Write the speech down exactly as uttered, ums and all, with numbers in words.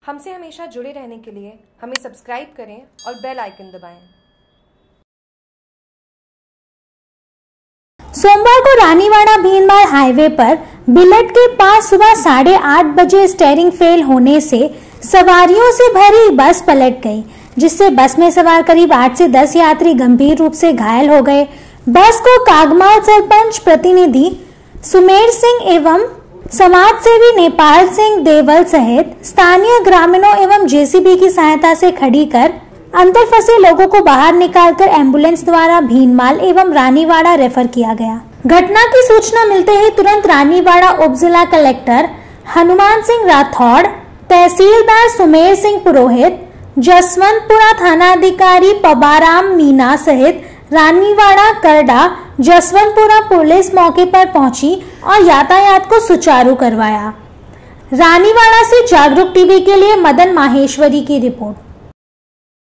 हमसे हमेशा जुड़े रहने के लिए हमें सब्सक्राइब करें और बेल आइकन दबाएं। सोमवार को रानीवाड़ा भीनमाल हाईवे पर बिलट के पास सुबह साढ़े आठ बजे स्टीयरिंग फेल होने से सवारियों से भरी बस पलट गई, जिससे बस में सवार करीब आठ से दस यात्री गंभीर रूप से घायल हो गए। बस को कागमाल सरपंच प्रतिनिधि सुमेर सिंह एवं समाज सेवी नेपाल सिंह देवल सहित स्थानीय ग्रामीणों एवं जेसीबी की सहायता से खड़ी कर अंदर फंसे लोगों को बाहर निकालकर एम्बुलेंस द्वारा भीनमाल एवं रानीवाड़ा रेफर किया गया। घटना की सूचना मिलते ही तुरंत रानीवाड़ा उप जिला कलेक्टर हनुमान सिंह राठौड़, तहसीलदार सुमेर सिंह पुरोहित, जसवंतपुरा थानाधिकारी पबाराम मीना सहित रानीवाड़ा, करडा, जसवंतपुरा पुलिस मौके पर पहुंची और यातायात को सुचारू करवाया। रानीवाड़ा से जागरूक टीवी के लिए मदन माहेश्वरी की रिपोर्ट।